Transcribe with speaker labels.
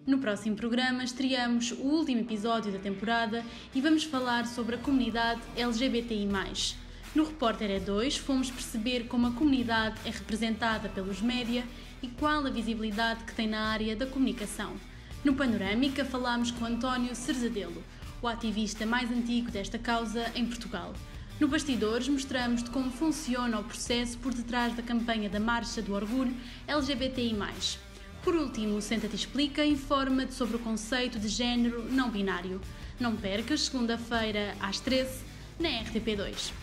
Speaker 1: No próximo programa estreamos o último episódio da temporada e vamos falar sobre a comunidade LGBTI+. No Repórter E2 fomos perceber como a comunidade é representada pelos média e qual a visibilidade que tem na área da comunicação. No Panorâmica falámos com António Cerzadelo, o ativista mais antigo desta causa em Portugal. No Bastidores mostramos-te como funciona o processo por detrás da campanha da Marcha do Orgulho LGBTI+. Por último, o Senta-te Explica informa-te sobre o conceito de género não binário. Não percas, segunda-feira às 13h, na RTP2.